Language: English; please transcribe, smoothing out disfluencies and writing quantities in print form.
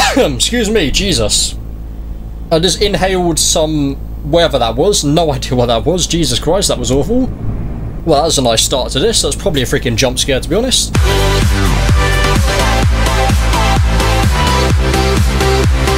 Excuse me, Jesus. I just inhaled some... whatever that was. No idea what that was. Jesus Christ, that was awful. Well, that was a nice start to this. That's probably a freaking jump scare, to be honest.